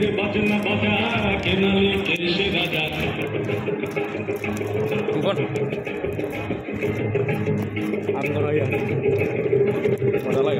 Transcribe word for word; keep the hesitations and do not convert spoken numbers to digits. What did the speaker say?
বাজনা বাজা কেনালি কেশে রাজা কোন আপনারা ইয়া মজা লাগে